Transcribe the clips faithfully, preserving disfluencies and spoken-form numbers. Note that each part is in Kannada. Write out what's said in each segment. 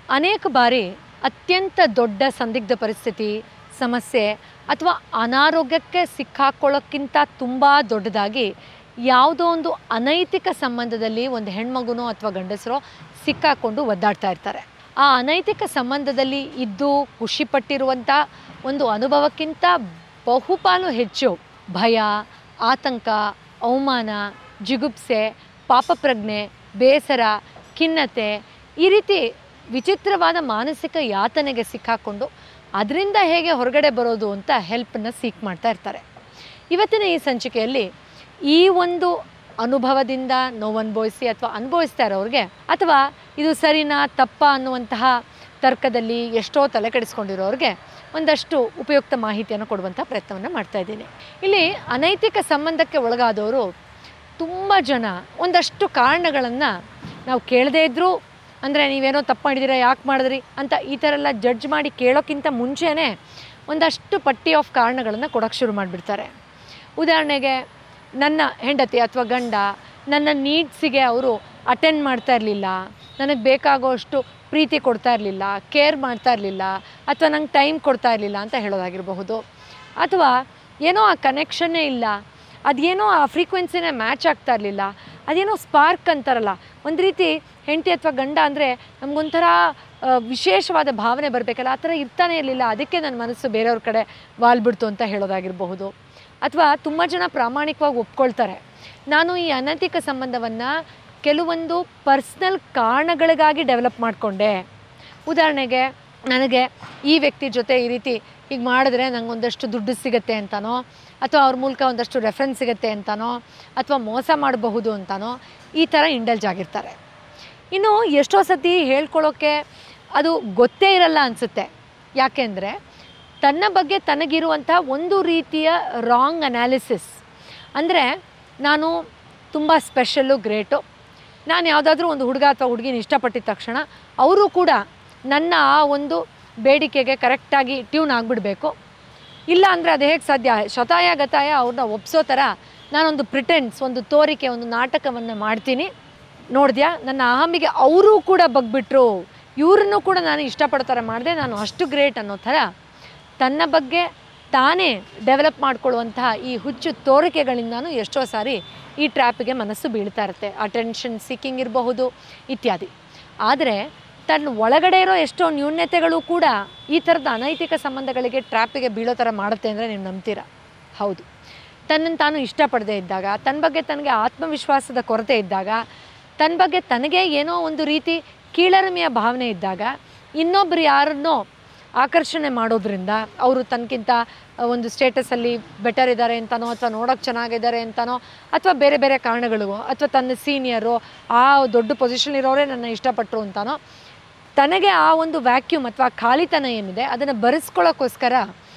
ಅನೇಕ ಬಾರಿ ಅತ್ಯಂತ ದೊಡ್ಡ ಸಂದಿಗ್ಧ ಪರಿಸ್ಥಿತಿ, ಸಮಸ್ಯೆ ಅಥವಾ ಅನಾರೋಗ್ಯಕ್ಕೆ ಸಿಕ್ಕಾಕೊಳ್ಳೋಕ್ಕಿಂತ ತುಂಬ ದೊಡ್ಡದಾಗಿ ಯಾವುದೋ ಒಂದು ಅನೈತಿಕ ಸಂಬಂಧದಲ್ಲಿ ಒಂದು ಹೆಣ್ಮಗುನೋ ಅಥವಾ ಗಂಡಸರೋ ಸಿಕ್ಕಾಕೊಂಡು ಒದ್ದಾಡ್ತಾ ಇರ್ತಾರೆ. ಆ ಅನೈತಿಕ ಸಂಬಂಧದಲ್ಲಿ ಇದ್ದು ಖುಷಿಪಟ್ಟಿರುವಂಥ ಒಂದು ಅನುಭವಕ್ಕಿಂತ ಬಹುಪಾಲು ಹೆಚ್ಚು ಭಯ, ಆತಂಕ, ಅವಮಾನ, ಜಿಗುಪ್ಸೆ, ಪಾಪಪ್ರಜ್ಞೆ, ಬೇಸರ, ಖಿನ್ನತೆ ಈ ರೀತಿ ವಿಚಿತ್ರವಾದ ಮಾನಸಿಕ ಯಾತನೆಗೆ ಸಿಕ್ಕಾಕೊಂಡು ಅದರಿಂದ ಹೇಗೆ ಹೊರಗಡೆ ಬರೋದು ಅಂತ ಹೆಲ್ಪನ್ನು ಸೀಕ್ ಮಾಡ್ತಾ ಇರ್ತಾರೆ. ಇವತ್ತಿನ ಈ ಸಂಚಿಕೆಯಲ್ಲಿ ಈ ಒಂದು ಅನುಭವದಿಂದ ನೋವು ಅನುಭವಿಸಿ ಅಥವಾ ಅನುಭವಿಸ್ತಾ ಇರೋರಿಗೆ ಅಥವಾ ಇದು ಸರಿನಾ ತಪ್ಪಾ ಅನ್ನುವಂತಹ ತರ್ಕದಲ್ಲಿ ಎಷ್ಟೋ ತಲೆ ಕೆಡಿಸ್ಕೊಂಡಿರೋರಿಗೆ ಒಂದಷ್ಟು ಉಪಯುಕ್ತ ಮಾಹಿತಿಯನ್ನು ಕೊಡುವಂಥ ಪ್ರಯತ್ನವನ್ನು ಮಾಡ್ತಾಯಿದ್ದೀನಿ. ಇಲ್ಲಿ ಅನೈತಿಕ ಸಂಬಂಧಕ್ಕೆ ಒಳಗಾದವರು ತುಂಬ ಜನ ಒಂದಷ್ಟು ಕಾರಣಗಳನ್ನು ನಾವು ಕೇಳದೇ ಇದ್ದರೂ, ಅಂದರೆ ನೀವೇನೋ ತಪ್ಪು ಮಾಡಿದ್ದೀರಾ, ಯಾಕೆ ಮಾಡಿದ್ರಿ ಅಂತ ಈ ಥರ ಎಲ್ಲ ಜಡ್ಜ್ ಮಾಡಿ ಕೇಳೋಕ್ಕಿಂತ ಮುಂಚೆನೇ ಒಂದಷ್ಟು ಪಟ್ಟಿ ಆಫ್ ಕಾರಣಗಳನ್ನು ಕೊಡೋಕ್ಕೆ ಶುರು ಮಾಡಿಬಿಡ್ತಾರೆ. ಉದಾಹರಣೆಗೆ, ನನ್ನ ಹೆಂಡತಿ ಅಥವಾ ಗಂಡ ನನ್ನ ನೀಡ್ಸಿಗೆ ಅವರು ಅಟೆಂಡ್ ಮಾಡ್ತಾ ಇರಲಿಲ್ಲ, ನನಗೆ ಬೇಕಾಗೋಷ್ಟು ಪ್ರೀತಿ ಕೊಡ್ತಾ ಇರಲಿಲ್ಲ, ಕೇರ್ ಮಾಡ್ತಾ ಇರಲಿಲ್ಲ, ಅಥವಾ ನಂಗೆ ಟೈಮ್ ಕೊಡ್ತಾ ಇರಲಿಲ್ಲ ಅಂತ ಹೇಳೋದಾಗಿರಬಹುದು. ಅಥವಾ ಏನೋ ಆ ಕನೆಕ್ಷನ್ನೇ ಇಲ್ಲ, ಅದೇನೋ ಆ ಫ್ರೀಕ್ವೆನ್ಸಿನೇ ಮ್ಯಾಚ್ ಆಗ್ತಾ ಇರಲಿಲ್ಲ, ಅದೇನೋ ಸ್ಪಾರ್ಕ್ ಅಂತಾರಲ್ಲ, ಒಂದು ರೀತಿ ಹೆಂಡತಿ ಅಥವಾ ಗಂಡ ಅಂದರೆ ನಮಗೊಂಥರ ವಿಶೇಷವಾದ ಭಾವನೆ ಬರಬೇಕಲ್ಲ, ಆ ಥರ ಇರ್ತಾನೆ ಇರಲಿಲ್ಲ, ಅದಕ್ಕೆ ನನ್ನ ಮನಸ್ಸು ಬೇರೆಯವ್ರ ಕಡೆ ವಾಲ್ಬಿಡ್ತು ಅಂತ ಹೇಳೋದಾಗಿರಬಹುದು. ಅಥವಾ ತುಂಬ ಜನ ಪ್ರಾಮಾಣಿಕವಾಗಿ ಒಪ್ಕೊಳ್ತಾರೆ, ನಾನು ಈ ಅನೈತಿಕ ಸಂಬಂಧವನ್ನು ಕೆಲವೊಂದು ಪರ್ಸ್ನಲ್ ಕಾರಣಗಳಿಗಾಗಿ ಡೆವಲಪ್ ಮಾಡಿಕೊಂಡೆ. ಉದಾಹರಣೆಗೆ, ನನಗೆ ಈ ವ್ಯಕ್ತಿ ಜೊತೆ ಈ ರೀತಿ ಹೀಗೆ ಮಾಡಿದ್ರೆ ನಂಗೆ ಒಂದಷ್ಟು ದುಡ್ಡು ಸಿಗುತ್ತೆ ಅಂತನೋ, ಅಥವಾ ಅವ್ರ ಮೂಲಕ ಒಂದಷ್ಟು ರೆಫರೆನ್ಸ್ ಸಿಗುತ್ತೆ ಅಂತನೋ, ಅಥವಾ ಮೋಸ ಮಾಡಬಹುದು ಅಂತನೋ ಈ ಥರ ಇಂಡಲ್ಜ್ ಆಗಿರ್ತಾರೆ. ಇನ್ನು ಎಷ್ಟೋ ಸತಿ ಹೇಳ್ಕೊಳ್ಳೋಕ್ಕೆ ಅದು ಗೊತ್ತೇ ಇರಲ್ಲ ಅನಿಸುತ್ತೆ. ಯಾಕೆಂದರೆ ತನ್ನ ಬಗ್ಗೆ ತನಗಿರುವಂಥ ಒಂದು ರೀತಿಯ ರಾಂಗ್ ಅನಾಲಿಸಿಸ್, ಅಂದರೆ ನಾನು ತುಂಬ ಸ್ಪೆಷಲ್ಲು, ಗ್ರೇಟು, ನಾನು ಯಾವುದಾದ್ರೂ ಒಂದು ಹುಡುಗ ಅಥವಾ ಹುಡುಗಿನ ಇಷ್ಟಪಟ್ಟಿದ ತಕ್ಷಣ ಅವರು ಕೂಡ ನನ್ನ ಆ ಒಂದು ಬೇಡಿಕೆಗೆ ಕರೆಕ್ಟಾಗಿ ಟ್ಯೂನ್ ಆಗಿಬಿಡಬೇಕು. ಇಲ್ಲ ಅಂದರೆ ಅದು ಹೇಗೆ ಸಾಧ್ಯ? ಶತಾಯ ಗತಾಯ ಅವ್ರನ್ನ ಒಪ್ಸೋ ಥರ ನಾನೊಂದು ಪ್ರಿಟೆನ್ಸ್, ಒಂದು ತೋರಿಕೆ, ಒಂದು ನಾಟಕವನ್ನು ಮಾಡ್ತೀನಿ. ನೋಡಿದ್ಯಾ, ನನ್ನ ಅಹಮಿಗೆ ಅವರೂ ಕೂಡ ಬಗ್ಬಿಟ್ರು, ಇವ್ರನ್ನೂ ಕೂಡ ನಾನು ಇಷ್ಟಪಡೋ ಥರ ಮಾಡಿದೆ, ನಾನು ಅಷ್ಟು ಗ್ರೇಟ್ ಅನ್ನೋ ಥರ ತನ್ನ ಬಗ್ಗೆ ತಾನೇ ಡೆವಲಪ್ ಮಾಡ್ಕೊಳ್ಳುವಂತಹ ಈ ಹುಚ್ಚು ತೋರಿಕೆಗಳಿಂದನೂ ಎಷ್ಟೋ ಸಾರಿ ಈ ಟ್ರ್ಯಾಪಿಗೆ ಮನಸ್ಸು ಬೀಳ್ತಾ ಇರುತ್ತೆ. ಅಟೆನ್ಷನ್ ಸೀಕಿಂಗ್ ಇರಬಹುದು ಇತ್ಯಾದಿ. ಆದರೆ ತನ್ನ ಒಳಗಡೆ ಇರೋ ಎಷ್ಟೋ ನ್ಯೂನ್ಯತೆಗಳು ಕೂಡ ಈ ಥರದ ಅನೈತಿಕ ಸಂಬಂಧಗಳಿಗೆ ಟ್ರ್ಯಾಪಿಗೆ ಬೀಳೋ ಥರ ಮಾಡುತ್ತೆ ಅಂದರೆ ನೀವು ನಂಬ್ತೀರಾ? ಹೌದು. ತನ್ನನ್ನು ತಾನು ಇಷ್ಟಪಡದೇ ಇದ್ದಾಗ, ತನ್ನ ಬಗ್ಗೆ ತನಗೆ ಆತ್ಮವಿಶ್ವಾಸದ ಕೊರತೆ ಇದ್ದಾಗ, ತನ್ನ ಬಗ್ಗೆ ತನಗೆ ಏನೋ ಒಂದು ರೀತಿ ಕೀಳರಿಮೆಯ ಭಾವನೆ ಇದ್ದಾಗ, ಇನ್ನೊಬ್ಬರು ಯಾರನ್ನೋ ಆಕರ್ಷಣೆ ಮಾಡೋದ್ರಿಂದ ಅವರು ತನಗಿಂತ ಒಂದು ಸ್ಟೇಟಸಲ್ಲಿ ಬೆಟರ್ ಇದ್ದಾರೆ ಅಂತನೋ, ಅಥವಾ ನೋಡೋಕ್ಕೆ ಚೆನ್ನಾಗಿದ್ದಾರೆ ಅಂತನೋ, ಅಥವಾ ಬೇರೆ ಬೇರೆ ಕಾರಣಗಳಿಗೋ, ಅಥವಾ ತನ್ನ ಸೀನಿಯರು ಆ ದೊಡ್ಡ ಪೊಸಿಷನ್ ಇರೋರೇ ನನ್ನ ಇಷ್ಟಪಟ್ಟರು ಅಂತನೋ, ತನಗೆ ಆ ಒಂದು ವ್ಯಾಕ್ಯೂಮ್ ಅಥವಾ ಖಾಲಿತನ ಏನಿದೆ ಅದನ್ನು ಬರೆಸ್ಕೊಳ್ಳೋಕ್ಕೋಸ್ಕರ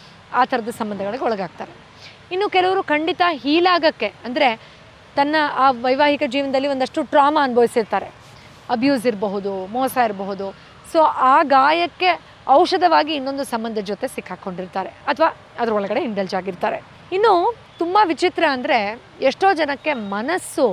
ಆ ಥರದ ಸಂಬಂಧಗಳಿಗೆ ಒಳಗಾಗ್ತಾರೆ. ಇನ್ನು ಕೆಲವರು ಖಂಡಿತ ಹೀಲಾಗೋಕ್ಕೆ, ಅಂದರೆ ತನ್ನ ಆ ವೈವಾಹಿಕ ಜೀವನದಲ್ಲಿ ಒಂದಷ್ಟು ಟ್ರಾಮಾ ಅನುಭವಿಸಿರ್ತಾರೆ, ಅಬ್ಯೂಸ್ ಇರಬಹುದು, ಮೋಸ ಇರಬಹುದು. ಸೊ ಆ ಗಾಯಕ್ಕೆ ಔಷಧವಾಗಿ ಇನ್ನೊಂದು ಸಂಬಂಧದ ಜೊತೆ ಸಿಕ್ಕಾಕೊಂಡಿರ್ತಾರೆ, ಅಥವಾ ಅದರೊಳಗಡೆ ಇಂಡಲ್ಜ್ ಆಗಿರ್ತಾರೆ. ಇನ್ನು ತುಂಬ ವಿಚಿತ್ರ ಅಂದರೆ, ಎಷ್ಟೋ ಜನಕ್ಕೆ ಮನಸ್ಸು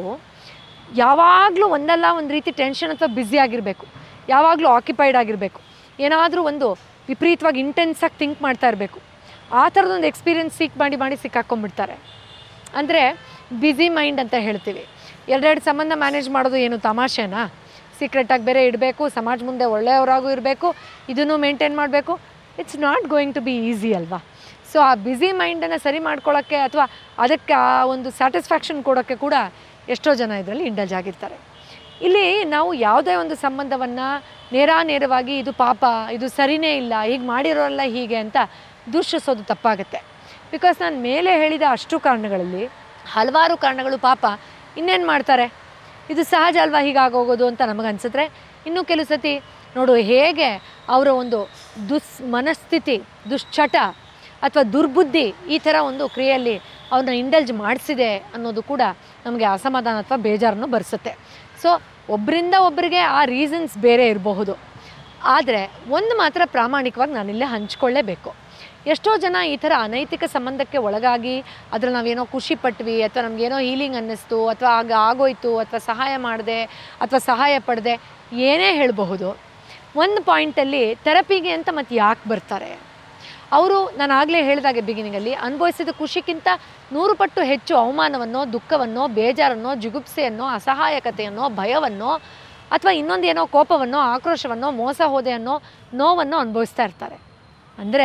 ಯಾವಾಗಲೂ ಒಂದಲ್ಲ ಒಂದು ರೀತಿ ಟೆನ್ಷನ್ ಅಥವಾ ಬ್ಯುಸಿ ಆಗಿರಬೇಕು, ಯಾವಾಗಲೂ ಆಕ್ಯುಪೈಡ್ ಆಗಿರಬೇಕು, ಏನಾದರೂ ಒಂದು ವಿಪರೀತವಾಗಿ ಇಂಟೆನ್ಸಾಗಿ ಥಿಂಕ್ ಮಾಡ್ತಾ ಇರಬೇಕು. ಆ ಥರದೊಂದು ಎಕ್ಸ್ಪೀರಿಯೆನ್ಸ್ ಸೀಕ್ ಮಾಡಿ ಮಾಡಿ ಸಿಕ್ಕಾಕೊಂಡ್ಬಿಡ್ತಾರೆ. ಅಂದರೆ ಬ್ಯುಸಿ ಮೈಂಡ್ ಅಂತ ಹೇಳ್ತೀವಿ. ಎರಡೆರಡು ಸಂಬಂಧ ಮ್ಯಾನೇಜ್ ಮಾಡೋದು ಏನು ತಮಾಷೆನಾ? ಸೀಕ್ರೆಟಾಗಿ ಬೇರೆ ಇಡಬೇಕು, ಸಮಾಜ ಮುಂದೆ ಒಳ್ಳೆಯವರಾಗೂ ಇರಬೇಕು, ಇದನ್ನು ಮೇಂಟೈನ್ ಮಾಡಬೇಕು. It's not going to be easy ಅಲ್ವಾ? ಸೊ ಆ ಬ್ಯುಸಿ ಮೈಂಡನ್ನು ಸರಿ ಮಾಡ್ಕೊಳ್ಳೋಕ್ಕೆ ಅಥವಾ ಅದಕ್ಕೆ ಆ ಒಂದು ಸ್ಯಾಟಿಸ್ಫ್ಯಾಕ್ಷನ್ ಕೊಡೋಕ್ಕೆ ಕೂಡ ಎಷ್ಟೋ ಜನ ಇದರಲ್ಲಿ ಇಂಡಲ್ಜ್ ಆಗಿರ್ತಾರೆ. ಇಲ್ಲಿ ನಾವು ಯಾವುದೇ ಒಂದು ಸಂಬಂಧವನ್ನು ನೇರಾನೇರವಾಗಿ ಇದು ಪಾಪ, ಇದು ಸರಿಯೇ ಇಲ್ಲ, ಹೀಗೆ ಮಾಡಿರೋಲ್ಲ ಹೀಗೆ ಅಂತ ದೂಷಿಸೋದು ತಪ್ಪಾಗುತ್ತೆ. ಬಿಕಾಸ್ ನಾನು ಮೇಲೆ ಹೇಳಿದ ಅಷ್ಟು ಕಾರಣಗಳಲ್ಲಿ ಹಲವಾರು ಕಾರಣಗಳು ಪಾಪ ಇನ್ನೇನು ಮಾಡ್ತಾರೆ, ಇದು ಸಹಜ ಅಲ್ವಾ ಹೀಗಾಗೋಗೋದು ಅಂತ ನಮಗನ್ಸಿದ್ರೆ, ಇನ್ನೂ ಕೆಲವು ಸತಿ ನೋಡು ಹೇಗೆ ಅವರ ಒಂದು ದುಸ್ ಮನಸ್ಥಿತಿ, ದುಶ್ಚಟ ಅಥವಾ ದುರ್ಬುದ್ಧಿ ಈ ಥರ ಒಂದು ಕ್ರಿಯೆಯಲ್ಲಿ ಅವ್ರನ್ನ ಇಂಡಲ್ಜ್ ಮಾಡಿಸಿದೆ ಅನ್ನೋದು ಕೂಡ ನಮಗೆ ಅಸಮಾಧಾನ ಅಥವಾ ಬೇಜಾರನ್ನು ಬರೆಸುತ್ತೆ. ಸೊ ಒಬ್ಬರಿಂದ ಒಬ್ಬರಿಗೆ ಆ ರೀಸನ್ಸ್ ಬೇರೆ ಇರಬಹುದು. ಆದರೆ ಒಂದು ಮಾತ್ರ ಪ್ರಾಮಾಣಿಕವಾಗಿ ನಾನಿಲ್ಲೇ ಹಂಚ್ಕೊಳ್ಳೇಬೇಕು. ಎಷ್ಟೋ ಜನ ಈ ಥರ ಅನೈತಿಕ ಸಂಬಂಧಕ್ಕೆ ಒಳಗಾಗಿ ಅದ್ರಲ್ಲಿ ನಾವೇನೋ ಖುಷಿ ಪಟ್ವಿ, ಅಥವಾ ನಮಗೇನೋ ಹೀಲಿಂಗ್ ಅನ್ನಿಸ್ತು, ಅಥವಾ ಆಗ ಆಗೋಯ್ತು, ಅಥವಾ ಸಹಾಯ ಮಾಡಿದೆ, ಅಥವಾ ಸಹಾಯ ಪಡೆದೆ, ಏನೇ ಹೇಳಬಹುದು. ಒಂದು ಪಾಯಿಂಟಲ್ಲಿ ಥೆರಪಿಗೆ ಅಂತ ಮತ್ತು ಯಾಕೆ ಬರ್ತಾರೆ? ಅವರು ನಾನು ಆಗಲೇ ಹೇಳಿದಾಗೆ ಬಿಗಿನಿಂಗಲ್ಲಿ ಅನುಭವಿಸಿದ ಖುಷಿಗಿಂತ ನೂರು ಪಟ್ಟು ಹೆಚ್ಚು ಅವಮಾನವನ್ನೋ, ದುಃಖವನ್ನೋ, ಬೇಜಾರನ್ನೋ, ಜಿಗುಪ್ಸೆಯನ್ನೋ, ಅಸಹಾಯಕತೆಯನ್ನೋ, ಭಯವನ್ನೋ ಅಥವಾ ಇನ್ನೊಂದು ಏನೋ ಕೋಪವನ್ನೋ, ಆಕ್ರೋಶವನ್ನೋ, ಮೋಸ ಹೋದೆ ಅನ್ನೋ ನೋವನ್ನು ಅನುಭವಿಸ್ತಾ ಇರ್ತಾರೆ. ಅಂದರೆ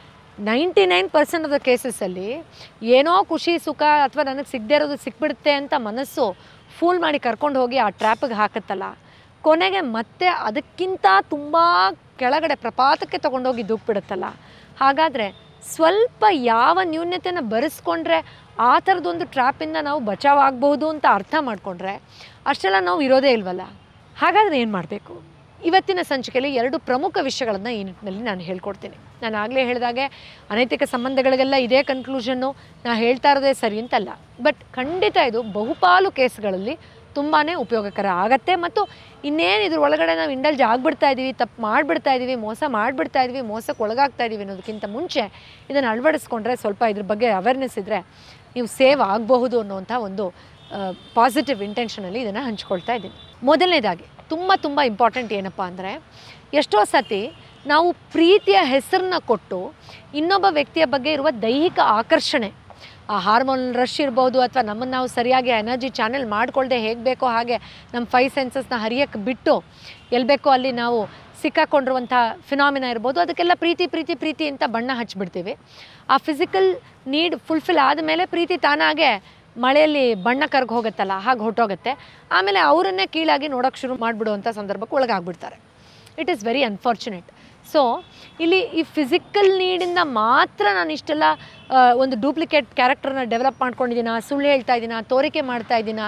ninety nine percent of the ಕೇಸಸ್ಸಲ್ಲಿ ಏನೋ ಖುಷಿ ಸುಖ ಅಥವಾ ನನಗೆ ಸಿಗದೇ ಇರೋದು ಸಿಕ್ಬಿಡುತ್ತೆ ಅಂತ ಮನಸ್ಸು ಫೂಲ್ ಮಾಡಿ ಕರ್ಕೊಂಡು ಹೋಗಿ ಆ ಟ್ರ್ಯಾಪಿಗೆ ಹಾಕತ್ತಲ್ಲ, ಕೊನೆಗೆ ಮತ್ತೆ ಅದಕ್ಕಿಂತ ತುಂಬ ಕೆಳಗಡೆ ಪ್ರಪಾತಕ್ಕೆ ತೊಗೊಂಡೋಗಿ ದೂಕ್ಬಿಡುತ್ತಲ್ಲ. ಹಾಗಾದರೆ ಸ್ವಲ್ಪ ಯಾವ ನ್ಯೂನ್ಯತೆಯನ್ನು ಬರೆಸ್ಕೊಂಡ್ರೆ ಆ ಥರದೊಂದು ಟ್ರ್ಯಾಪಿಂದ ನಾವು ಬಚಾವಾಗಬಹುದು ಅಂತ ಅರ್ಥ ಮಾಡಿಕೊಂಡ್ರೆ ಅಷ್ಟೆಲ್ಲ ನಾವು ಇರೋದೇ ಇಲ್ವಲ್ಲ. ಹಾಗಾದರೆ ಏನು ಮಾಡಬೇಕು? ಇವತ್ತಿನ ಸಂಚಿಕೆಯಲ್ಲಿ ಎರಡು ಪ್ರಮುಖ ವಿಷಯಗಳನ್ನು ಈ ನಿಟ್ಟಿನಲ್ಲಿ ನಾನು ಹೇಳ್ಕೊಡ್ತೀನಿ. ನಾನು ಆಗಲೇ ಹೇಳಿದಾಗೆ ಅನೈತಿಕ ಸಂಬಂಧಗಳಿಗೆಲ್ಲ ಇದೇ ಕನ್ಕ್ಲೂಷನ್ನು ನಾನು ಹೇಳ್ತಾ ಇರೋದೇ ಸರಿ ಅಂತಲ್ಲ. ಬಟ್ ಖಂಡಿತ ಇದು ಬಹುಪಾಲು ಕೇಸ್ಗಳಲ್ಲಿ ತುಂಬಾ ಉಪಯೋಗಕರ ಆಗತ್ತೆ. ಮತ್ತು ಇನ್ನೇನು ಇದ್ರ ಒಳಗಡೆ ನಾವು ಇಂಡಲ್ಜ್ ಆಗಿಬಿಡ್ತಾ ಇದ್ದೀವಿ, ತಪ್ಪು ಮಾಡಿಬಿಡ್ತಾ ಇದ್ದೀವಿ, ಮೋಸ ಮಾಡಿಬಿಡ್ತಾ ಇದ್ದೀವಿ, ಮೋಸಕ್ಕೆ ಒಳಗಾಗ್ತಾ ಇದ್ದೀವಿ ಅನ್ನೋದಕ್ಕಿಂತ ಮುಂಚೆ ಇದನ್ನು ಅಳವಡಿಸ್ಕೊಂಡ್ರೆ, ಸ್ವಲ್ಪ ಇದ್ರ ಬಗ್ಗೆ ಅವೇರ್ನೆಸ್ ಇದ್ದರೆ ನೀವು ಸೇವ್ ಆಗಬಹುದು ಅನ್ನೋಂಥ ಒಂದು ಪಾಸಿಟಿವ್ ಇಂಟೆನ್ಷನಲ್ಲಿ ಇದನ್ನು ಹಂಚ್ಕೊಳ್ತಾ ಇದ್ದೀನಿ. ಮೊದಲನೇದಾಗಿ ತುಂಬ ತುಂಬ ಇಂಪಾರ್ಟೆಂಟ್ ಏನಪ್ಪ ಅಂದರೆ, ಎಷ್ಟೋ ಸತಿ ನಾವು ಪ್ರೀತಿಯ ಹೆಸರನ್ನ ಕೊಟ್ಟು ಇನ್ನೊಬ್ಬ ವ್ಯಕ್ತಿಯ ಬಗ್ಗೆ ಇರುವ ದೈಹಿಕ ಆಕರ್ಷಣೆ, ಆ ಹಾರ್ಮೋನ್ ರಶ್ ಇರ್ಬೋದು, ಅಥವಾ ನಮ್ಮನ್ನು ನಾವು ಸರಿಯಾಗಿ ಎನರ್ಜಿ ಚಾನೆಲ್ ಮಾಡ್ಕೊಳ್ದೆ ಹೇಗೆ ಬೇಕೋ ಹಾಗೆ ನಮ್ಮ ಫೈವ್ ಸೆನ್ಸಸ್ನ ಹರಿಯಕ್ಕೆ ಬಿಟ್ಟು ಎಲ್ಲಿ ಬೇಕೋ ಅಲ್ಲಿ ನಾವು ಸಿಕ್ಕಾಕೊಂಡಿರುವಂಥ ಫಿನಾಮಿನ ಇರ್ಬೋದು, ಅದಕ್ಕೆಲ್ಲ ಪ್ರೀತಿ ಪ್ರೀತಿ ಪ್ರೀತಿ ಅಂತ ಬಣ್ಣ ಹಚ್ಚಿಬಿಡ್ತೀವಿ. ಆ ಫಿಸಿಕಲ್ ನೀಡ್ ಫುಲ್ಫಿಲ್ ಆದಮೇಲೆ ಪ್ರೀತಿ ತಾನಾಗೆ ಮಳೆಯಲ್ಲಿ ಬಣ್ಣ ಕರ್ಗೆ ಹೋಗುತ್ತಲ್ಲ ಹಾಗೆ ಹೊಟ್ಟೋಗುತ್ತೆ. ಆಮೇಲೆ ಅವರನ್ನೇ ಕೀಳಾಗಿ ನೋಡೋಕ್ಕೆ ಶುರು ಮಾಡಿಬಿಡುವಂಥ ಸಂದರ್ಭಕ್ಕೆ ಒಳಗಾಗ್ಬಿಡ್ತಾರೆ. It is very unfortunate. So ಇಲ್ಲಿ ಈ ಫಿಸಿಕಲ್ ನೀಡಿಂದ ಮಾತ್ರ ನಾನು ಇಷ್ಟೆಲ್ಲ ಒಂದು ಡೂಪ್ಲಿಕೇಟ್ ಕ್ಯಾರೆಕ್ಟರ್ನ ಡೆವಲಪ್ ಮಾಡ್ಕೊಂಡಿದ್ದೀನ, ಸುಳ್ಳು ಹೇಳ್ತಾ ಇದ್ದೀನ, ತೋರಿಕೆ ಮಾಡ್ತಾ ಇದ್ದೀನ,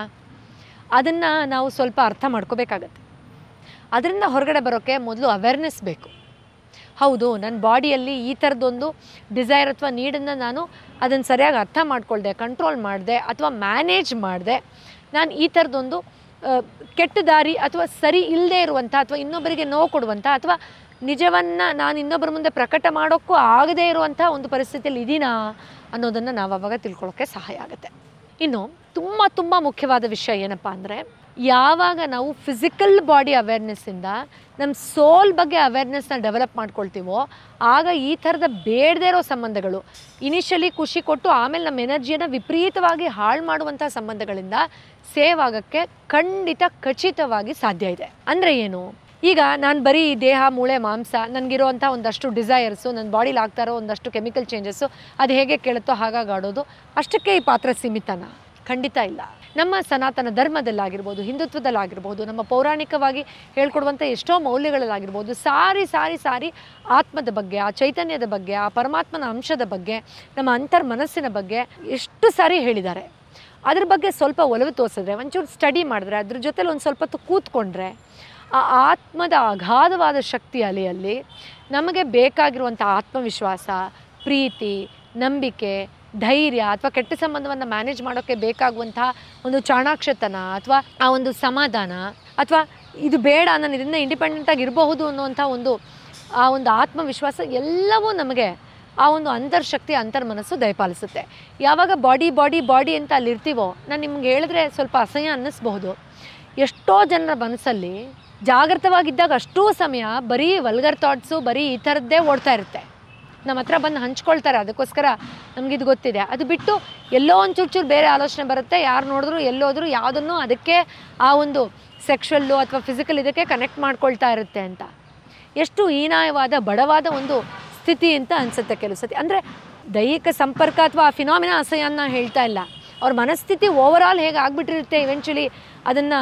ಅದನ್ನು ನಾವು ಸ್ವಲ್ಪ ಅರ್ಥ ಮಾಡ್ಕೋಬೇಕಾಗತ್ತೆ. ಅದರಿಂದ ಹೊರಗಡೆ ಬರೋಕ್ಕೆ ಮೊದಲು ಅವೇರ್ನೆಸ್ ಬೇಕು. ಹೌದು, ನನ್ನ ಬಾಡಿಯಲ್ಲಿ ಈ ಥರದೊಂದು ಡಿಸೈರ್ ಅಥವಾ ನೀಡನ್ನು ನಾನು ಅದನ್ನು ಸರಿಯಾಗಿ ಅರ್ಥ ಮಾಡ್ಕೊಳ್ದೆ, ಕಂಟ್ರೋಲ್ ಮಾಡಿದೆ ಅಥವಾ ಮ್ಯಾನೇಜ್ ಮಾಡಿದೆ, ನಾನು ಈ ಥರದೊಂದು ಕೆಟ್ಟ ದಾರಿ ಅಥವಾ ಸರಿ ಇಲ್ಲದೆ ಇರುವಂಥ ಅಥವಾ ಇನ್ನೊಬ್ಬರಿಗೆ ನೋವು ಕೊಡುವಂಥ ಅಥವಾ ನಿಜವನ್ನು ನಾನು ಇನ್ನೊಬ್ಬರ ಮುಂದೆ ಪ್ರಕಟ ಮಾಡೋಕ್ಕೂ ಆಗದೇ ಇರುವಂಥ ಒಂದು ಪರಿಸ್ಥಿತಿಯಲ್ಲಿ ಇದೀನಾ ಅನ್ನೋದನ್ನು ನಾವು ಆವಾಗ ತಿಳ್ಕೊಳ್ಳೋಕ್ಕೆ ಸಹಾಯ ಆಗುತ್ತೆ. ಇನ್ನು ತುಂಬ ತುಂಬ ಮುಖ್ಯವಾದ ವಿಷಯ ಏನಪ್ಪ ಅಂದರೆ, ಯಾವಾಗ ನಾವು ಫಿಸಿಕಲ್ ಬಾಡಿ ಅವೇರ್ನೆಸ್ಸಿಂದ ನಮ್ಮ ಸೋಲ್ ಬಗ್ಗೆ ಅವೇರ್ನೆಸ್ನ ಡೆವಲಪ್ ಮಾಡ್ಕೊಳ್ತೀವೋ ಆಗ ಈ ಥರದ ಬೇಡದೇ ಇರೋ ಸಂಬಂಧಗಳು, ಇನಿಷಿಯಲಿ ಖುಷಿ ಕೊಟ್ಟು ಆಮೇಲೆ ನಮ್ಮ ಎನರ್ಜಿಯನ್ನು ವಿಪರೀತವಾಗಿ ಹಾಳು ಮಾಡುವಂಥ ಸಂಬಂಧಗಳಿಂದ ಸೇವ್ ಆಗೋಕ್ಕೆ ಖಂಡಿತ ಖಚಿತವಾಗಿ ಸಾಧ್ಯ ಇದೆ. ಅಂದರೆ ಏನು? ಈಗ ನಾನು ಬರೀ ದೇಹ, ಮೂಳೆ, ಮಾಂಸ, ನನಗಿರೋವಂಥ ಒಂದಷ್ಟು ಡಿಸೈರ್ಸು, ನನ್ನ ಬಾಡಿಲಿ ಆಗ್ತಾ ಇರೋ ಒಂದಷ್ಟು ಕೆಮಿಕಲ್ ಚೇಂಜಸ್ಸು ಅದು ಹೇಗೆ ಕೇಳುತ್ತೋ ಹಾಗಾಗಿ ಆಡೋದು, ಅಷ್ಟಕ್ಕೆ ಈ ಪಾತ್ರ ಸೀಮಿತನ? ಖಂಡಿತ ಇಲ್ಲ. ನಮ್ಮ ಸನಾತನ ಧರ್ಮದಲ್ಲಾಗಿರ್ಬೋದು, ಹಿಂದುತ್ವದಲ್ಲಾಗಿರ್ಬೋದು, ನಮ್ಮ ಪೌರಾಣಿಕವಾಗಿ ಹೇಳ್ಕೊಡುವಂಥ ಎಷ್ಟೋ ಮೌಲ್ಯಗಳಲ್ಲಾಗಿರ್ಬೋದು, ಸಾರಿ ಸಾರಿ ಸಾರಿ ಆತ್ಮದ ಬಗ್ಗೆ, ಆ ಚೈತನ್ಯದ ಬಗ್ಗೆ, ಆ ಪರಮಾತ್ಮನ ಅಂಶದ ಬಗ್ಗೆ, ನಮ್ಮ ಅಂತರ್ ಮನಸ್ಸಿನ ಬಗ್ಗೆ ಎಷ್ಟು ಸಾರಿ ಹೇಳಿದ್ದಾರೆ. ಅದ್ರ ಬಗ್ಗೆ ಸ್ವಲ್ಪ ಒಲವು ತೋರಿಸಿದ್ರೆ, ಒಂಚೂರು ಸ್ಟಡಿ ಮಾಡಿದ್ರೆ, ಅದ್ರ ಜೊತೆಲಿ ಒಂದು ಸ್ವಲ್ಪ ಹೊತ್ತು ಕೂತ್ಕೊಂಡ್ರೆ, ಆ ಆತ್ಮದ ಅಗಾಧವಾದ ಶಕ್ತಿ ಅಲೆಯಲ್ಲಿ ನಮಗೆ ಬೇಕಾಗಿರುವಂಥ ಆತ್ಮವಿಶ್ವಾಸ, ಪ್ರೀತಿ, ನಂಬಿಕೆ, ಧೈರ್ಯ ಅಥವಾ ಕೆಟ್ಟ ಸಂಬಂಧವನ್ನು ಮ್ಯಾನೇಜ್ ಮಾಡೋಕ್ಕೆ ಬೇಕಾಗುವಂಥ ಒಂದು ಚಾಣಾಕ್ಷತನ ಅಥವಾ ಆ ಒಂದು ಸಮಾಧಾನ ಅಥವಾ ಇದು ಬೇಡ, ನಾನು ಇದರಿಂದ ಇಂಡಿಪೆಂಡೆಂಟಾಗಿ ಇರಬಹುದು ಅನ್ನುವಂಥ ಒಂದು ಆ ಒಂದು ಆತ್ಮವಿಶ್ವಾಸ ಎಲ್ಲವೂ ನಮಗೆ ಆ ಒಂದು ಅಂತರ್ಶಕ್ತಿ, ಅಂತರ್ಮನಸ್ಸು ದಯಪಾಲಿಸುತ್ತೆ. ಯಾವಾಗ ಬಾಡಿ ಬಾಡಿ ಬಾಡಿ ಅಂತ ಅಲ್ಲಿರ್ತೀವೋ, ನಾನು ನಿಮ್ಗೆ ಹೇಳಿದ್ರೆ ಸ್ವಲ್ಪ ಅಸಹ್ಯ ಅನ್ನಿಸ್ಬಹುದು, ಎಷ್ಟೋ ಜನರ ಮನಸ್ಸಲ್ಲಿ ಜಾಗೃತವಾಗಿದ್ದಾಗ ಅಷ್ಟೂ ಸಮಯ ಬರೀ ವಲ್ಗರ್ ಥಾಟ್ಸು, ಬರೀ ಈ ಥರದ್ದೇ ಓಡ್ತಾ ಇರುತ್ತೆ. ನಮ್ಮ ಹತ್ರ ಬಂದು ಹಂಚ್ಕೊಳ್ತಾರೆ, ಅದಕ್ಕೋಸ್ಕರ ನಮಗಿದು ಗೊತ್ತಿದೆ. ಅದು ಬಿಟ್ಟು ಎಲ್ಲೋ ಒಂದು ಚೂರು ಚೂರು ಬೇರೆ ಆಲೋಚನೆ ಬರುತ್ತೆ, ಯಾರು ನೋಡಿದ್ರು ಎಲ್ಲೋದ್ರು ಯಾವುದನ್ನು ಅದಕ್ಕೆ ಆ ಒಂದು ಸೆಕ್ಷುವಲ್ಲು ಅಥವಾ ಫಿಸಿಕಲ್ ಇದಕ್ಕೆ ಕನೆಕ್ಟ್ ಮಾಡ್ಕೊಳ್ತಾ ಇರುತ್ತೆ ಅಂತ. ಎಷ್ಟು ಹೀನಾಯವಾದ ಬಡವಾದ ಒಂದು ಸ್ಥಿತಿ ಅಂತ ಅನಿಸುತ್ತೆ ಕೆಲವು ಸತಿ. ಅಂದರೆ ದೈಹಿಕ ಸಂಪರ್ಕ ಅಥವಾ ಆ ಫಿನಾಮಿನ ಅಸಹ್ಯನ ಹೇಳ್ತಾ ಇಲ್ಲ, ಅವ್ರ ಮನಸ್ಥಿತಿ ಓವರ್ ಆಲ್ ಹೇಗೆ ಆಗಿಬಿಟ್ಟಿರುತ್ತೆ, ಇವೆಂಚುಲಿ ಅದನ್ನು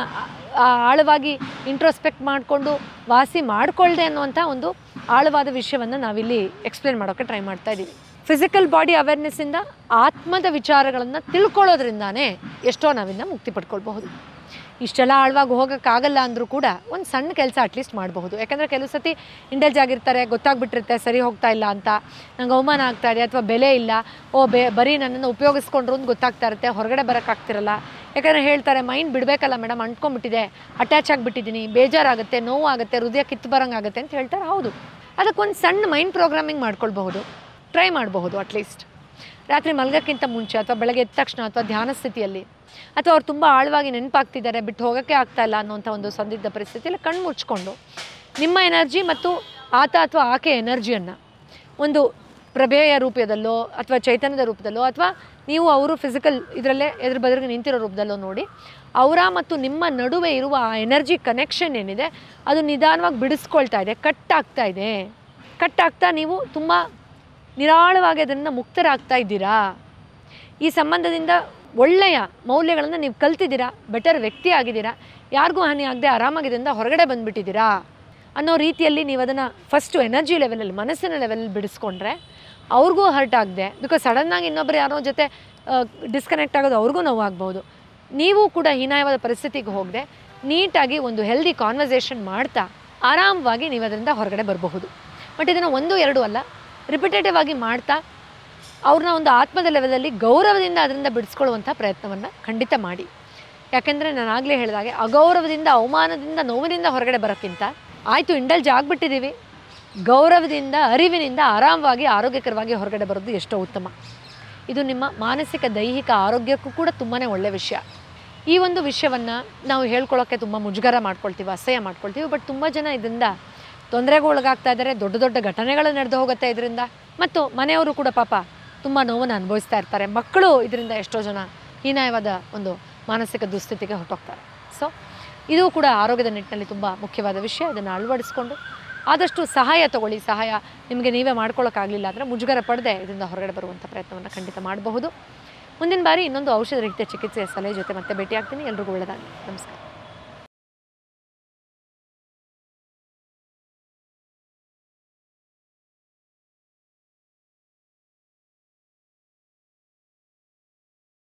ಆಳವಾಗಿ ಇಂಟ್ರೋಸ್ಪೆಕ್ಟ್ ಮಾಡಿಕೊಂಡು ವಾಸಿ ಮಾಡಿಕೊಳ್ಳದೆ ಅನ್ನುವಂಥ ಒಂದು ಆಳವಾದ ವಿಷಯವನ್ನು ನಾವಿಲ್ಲಿ ಎಕ್ಸ್ಪ್ಲೇನ್ ಮಾಡೋಕ್ಕೆ ಟ್ರೈ ಮಾಡ್ತಾ ಇದ್ದೀವಿ. ಫಿಸಿಕಲ್ ಬಾಡಿ ಅವೇರ್ನೆಸ್ಸಿಂದ ಆತ್ಮದ ವಿಚಾರಗಳನ್ನು ತಿಳ್ಕೊಳ್ಳೋದ್ರಿಂದಾನೇ ಎಷ್ಟೋ ನಾವಿಂದ ಮುಕ್ತಿ ಪಡ್ಕೊಳ್ಬಹುದು. ಇಷ್ಟೆಲ್ಲ ಆಳವಾಗಿ ಹೋಗೋಕ್ಕಾಗಲ್ಲ ಅಂದರೂ ಕೂಡ ಒಂದು ಸಣ್ಣ ಕೆಲಸ ಅಟ್ಲೀಸ್ಟ್ ಮಾಡಬಹುದು. ಯಾಕಂದರೆ ಕೆಲವು ಸತಿ ಇಂಡಲ್ಜ್ ಆಗಿರ್ತಾರೆ, ಗೊತ್ತಾಗ್ಬಿಟ್ಟಿರುತ್ತೆ ಸರಿ ಹೋಗ್ತಾ ಇಲ್ಲ ಅಂತ, ನಂಗೆ ಅವಮಾನ ಆಗ್ತಾ ಇದೆ ಅಥವಾ ಬೆಲೆ ಇಲ್ಲ, ಓ ಬೇ ಬರೀ ನನ್ನನ್ನು ಉಪಯೋಗಿಸ್ಕೊಂಡ್ರು ಅಂತ ಗೊತ್ತಾಗ್ತಾ ಇರುತ್ತೆ, ಹೊರಗಡೆ ಬರೋಕ್ಕಾಗ್ತಿರಲ್ಲ. ಯಾಕಂದರೆ ಹೇಳ್ತಾರೆ ಮೈಂಡ್ ಬಿಡಬೇಕಲ್ಲ ಮೇಡಮ್, ಅಂಟ್ಕೊಂಡ್ಬಿಟ್ಟಿದೆ, ಅಟ್ಯಾಚ್ ಆಗಿಬಿಟ್ಟಿದ್ದೀನಿ, ಬೇಜಾರಾಗುತ್ತೆ, ನೋವಾಗುತ್ತೆ, ಹೃದಯ ಕಿತ್ತು ಬರೋಂಗಾಗುತ್ತೆ ಅಂತ ಹೇಳ್ತಾರೆ. ಹೌದು, ಅದಕ್ಕೊಂದು ಸಣ್ಣ ಮೈಂಡ್ ಪ್ರೋಗ್ರಾಮಿಂಗ್ ಮಾಡ್ಕೊಳ್ಬಹುದು, ಟ್ರೈ ಮಾಡಬಹುದು. ಅಟ್ಲೀಸ್ಟ್ ರಾತ್ರಿ ಮಲಗೋಕ್ಕಿಂತ ಮುಂಚೆ ಅಥವಾ ಬೆಳಗ್ಗೆ ಎದ್ದ ತಕ್ಷಣ ಅಥವಾ ಧ್ಯಾನ ಸ್ಥಿತಿಯಲ್ಲಿ ಅಥವಾ ಅವ್ರು ತುಂಬ ಆಳವಾಗಿ ನೆನಪಾಗ್ತಿದ್ದಾರೆ, ಬಿಟ್ಟು ಹೋಗೋಕ್ಕೆ ಆಗ್ತಾಯಿಲ್ಲ ಅನ್ನೋಂಥ ಒಂದು ಸಂದಿಗ್ಧ ಪರಿಸ್ಥಿತಿಯಲ್ಲಿ ಕಣ್ಣು ಮುಚ್ಕೊಂಡು ನಿಮ್ಮ ಎನರ್ಜಿ ಮತ್ತು ಆತ ಅಥವಾ ಆಕೆ ಎನರ್ಜಿಯನ್ನು ಒಂದು ಪ್ರಭೆಯ ರೂಪದಲ್ಲೋ ಅಥವಾ ಚೈತನ್ಯದ ರೂಪದಲ್ಲೋ ಅಥವಾ ನೀವು ಅವರು ಫಿಸಿಕಲ್ ಇದರಲ್ಲೇ ಎದುರು ಬದುರಿಗೆ ನಿಂತಿರೋ ರೂಪದಲ್ಲೋ ನೋಡಿ ಅವರ ಮತ್ತು ನಿಮ್ಮ ನಡುವೆ ಇರುವ ಆ ಎನರ್ಜಿ ಕನೆಕ್ಷನ್ ಏನಿದೆ ಅದು ನಿಧಾನವಾಗಿ ಬಿಡಿಸ್ಕೊಳ್ತಾ ಇದೆ, ಕಟ್ ಆಗ್ತಾ ಇದೆ. ಕಟ್ ಆಗ್ತಾ ನೀವು ತುಂಬ ನಿರಾಳವಾಗಿ ಅದನ್ನು ಮುಕ್ತರಾಗ್ತಾ ಇದ್ದೀರಾ. ಈ ಸಂಬಂಧದಿಂದ ಒಳ್ಳೆಯ ಮೌಲ್ಯಗಳನ್ನು ನೀವು ಕಲ್ತಿದ್ದೀರಾ, ಬೆಟರ್ ವ್ಯಕ್ತಿ ಆಗಿದ್ದೀರಾ, ಯಾರಿಗೂ ಹಾನಿ ಆಗದೆ ಆರಾಮಾಗಿದ್ದರಿಂದ ಹೊರಗಡೆ ಬಂದುಬಿಟ್ಟಿದ್ದೀರಾ ಅನ್ನೋ ರೀತಿಯಲ್ಲಿ ನೀವು ಅದನ್ನು ಫಸ್ಟು ಎನರ್ಜಿ ಲೆವೆಲಲ್ಲಿ ಮನಸ್ಸಿನ ಲೆವೆಲಲ್ಲಿ ಬಿಡಿಸ್ಕೊಂಡ್ರೆ ಅವ್ರಿಗೂ ಹರ್ಟ್ ಆಗದೆ, ಬಿಕಾಸ್ ಸಡನ್ನಾಗಿ ಇನ್ನೊಬ್ಬರು ಯಾರೋ ಜೊತೆ ಡಿಸ್ಕನೆಕ್ಟ್ ಆಗೋದು ಅವ್ರಿಗೂ ನೋವಾಗ್ಬೋದು. ನೀವು ಕೂಡ ಹೀನಾಯವಾದ ಪರಿಸ್ಥಿತಿಗೆ ಹೋಗದೆ ನೀಟಾಗಿ ಒಂದು ಹೆಲ್ದಿ ಕಾನ್ವರ್ಸೇಷನ್ ಮಾಡ್ತಾ ಆರಾಮವಾಗಿ ನೀವು ಅದರಿಂದ ಹೊರಗಡೆ ಬರಬಹುದು. ಬಟ್ ಇದನ್ನು ಒಂದು ಎರಡು ಅಲ್ಲ, ರಿಪಿಟೇಟಿವ್ ಆಗಿ ಮಾಡ್ತಾ ಅವ್ರನ್ನ ಒಂದು ಆತ್ಮದ ಲೆವೆಲಲ್ಲಿ ಗೌರವದಿಂದ ಅದರಿಂದ ಬಿಡಿಸ್ಕೊಳ್ಳುವಂಥ ಪ್ರಯತ್ನವನ್ನು ಖಂಡಿತ ಮಾಡಿ. ಯಾಕೆಂದರೆ ನಾನು ಆಗಲೇ ಹೇಳಿದಾಗೆ ಅಗೌರವದಿಂದ, ಅವಮಾನದಿಂದ, ನೋವಿನಿಂದ ಹೊರಗಡೆ ಬರೋಕ್ಕಿಂತ ಆಯಿತು ಇಂಡಲ್ಜ್ ಆಗಿಬಿಟ್ಟಿದ್ದೀವಿ, ಗೌರವದಿಂದ, ಅರಿವಿನಿಂದ ಆರಾಮವಾಗಿ ಆರೋಗ್ಯಕರವಾಗಿ ಹೊರಗಡೆ ಬರೋದು ಎಷ್ಟೋ ಉತ್ತಮ. ಇದು ನಿಮ್ಮ ಮಾನಸಿಕ ದೈಹಿಕ ಆರೋಗ್ಯಕ್ಕೂ ಕೂಡ ತುಂಬಾ ಒಳ್ಳೆಯ ವಿಷಯ. ಈ ಒಂದು ವಿಷಯವನ್ನು ನಾವು ಹೇಳ್ಕೊಳ್ಳೋಕ್ಕೆ ತುಂಬ ಮುಜುಗರ ಮಾಡ್ಕೊಳ್ತೀವಿ, ಅಸಹ್ಯ ಮಾಡ್ಕೊಳ್ತೀವಿ. ಬಟ್ ತುಂಬ ಜನ ಇದರಿಂದ ತೊಂದರೆಗೂ ಒಳಗಾಗ್ತಾ ಇದ್ದಾರೆ, ದೊಡ್ಡ ದೊಡ್ಡ ಘಟನೆಗಳು ನಡೆದು ಹೋಗುತ್ತೆ ಇದರಿಂದ. ಮತ್ತು ಮನೆಯವರು ಕೂಡ ಪಾಪ ತುಂಬ ನೋವನ್ನು ಅನುಭವಿಸ್ತಾ ಇರ್ತಾರೆ. ಮಕ್ಕಳು ಇದರಿಂದ ಎಷ್ಟೋ ಜನ ಹೀನಾಯವಾದ ಒಂದು ಮಾನಸಿಕ ದುಸ್ಥಿತಿಗೆ ಹೊರಟೋಗ್ತಾರೆ. ಸೊ ಇದು ಕೂಡ ಆರೋಗ್ಯದ ನಿಟ್ಟಿನಲ್ಲಿ ತುಂಬ ಮುಖ್ಯವಾದ ವಿಷಯ. ಇದನ್ನು ಅಳವಡಿಸ್ಕೊಂಡು ಆದಷ್ಟು ಸಹಾಯ ತಗೊಳ್ಳಿ. ಸಹಾಯ ನಿಮಗೆ ನೀವೇ ಮಾಡ್ಕೊಳ್ಳೋಕ್ಕಾಗಲಿಲ್ಲ ಅಂದರೆ ಮುಜುಗರ ಪಡದೆ ಇದರಿಂದ ಹೊರಗಡೆ ಬರುವಂಥ ಪ್ರಯತ್ನವನ್ನು ಖಂಡಿತ ಮಾಡಬಹುದು. ಮುಂದಿನ ಬಾರಿ ಇನ್ನೊಂದು ಔಷಧ ರಹಿತ ಚಿಕಿತ್ಸೆಯ ಸಲಹೆ ಜೊತೆ ಮತ್ತೆ ಭೇಟಿ ಆಗ್ತೀನಿ. ಎಲ್ರಿಗೂ ಒಳ್ಳೆಯದಾಗಲಿ. ನಮಸ್ಕಾರ.